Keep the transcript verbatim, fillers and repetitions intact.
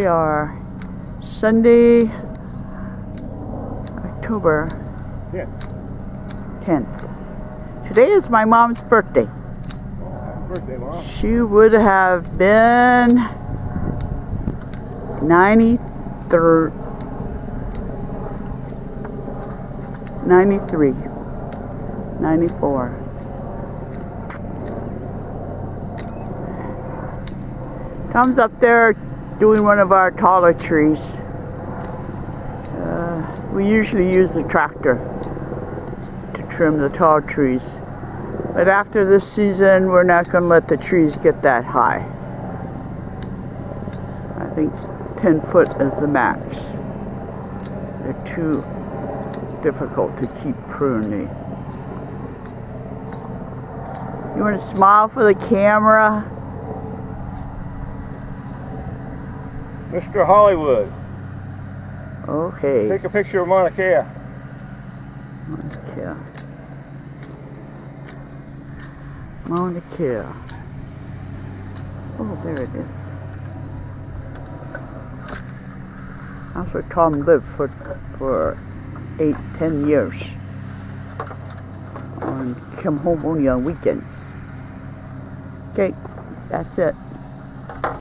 are Sunday, October tenth. Today is my mom's birthday. Oh, happy birthday, Mom. She would have been ninety-three. ninety-three. ninety-four. Tom's up there doing one of our taller trees. Uh, we usually use the tractor to trim the tall trees. But after this season, we're not going to let the trees get that high. I think ten foot is the max. They're too difficult to keep pruning. You want to smile for the camera? Mister Hollywood. Okay. Take a picture of Mauna Kea. Mauna Kea. Mauna Kea. Oh, there it is. That's where Tom lived for for eight, ten years. And come home only on weekends. Okay, that's it.